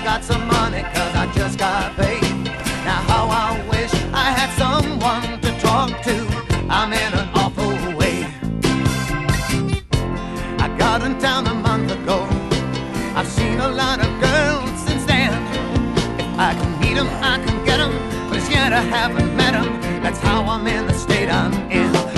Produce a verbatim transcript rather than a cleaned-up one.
got some money cause I just got paid. Now how I wish I had someone to talk to. I'm in an awful way. I got in town a month ago. I've seen a lot of girls since then. If I can meet 'em, I can get 'em, but as yet I haven't met 'em. That's how I'm in the state I'm in.